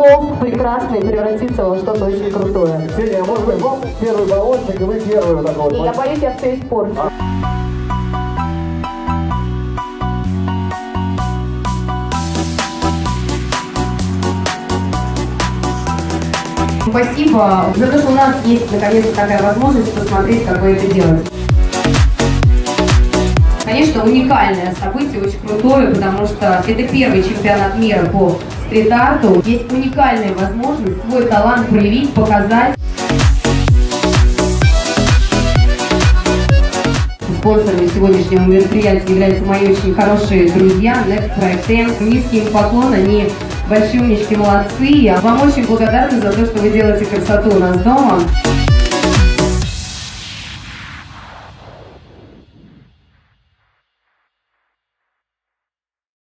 плов прекрасный превратится во что-то очень крутое. Ксения, а может быть вам первый баллончик, и вы первый вот такой вот? Я боюсь, я все испорчу. Спасибо за то, что у нас есть наконец-то такая возможность посмотреть, как вы это делаете. Конечно, уникальное событие, очень крутое, потому что это первый чемпионат мира по стрит-арту. Есть уникальная возможность свой талант проявить, показать. Спонсорами сегодняшнего мероприятия являются мои очень хорошие друзья Next Prime Team. Низкий им поклон, они большие умнички, молодцы. Я вам очень благодарна за то, что вы делаете красоту у нас дома.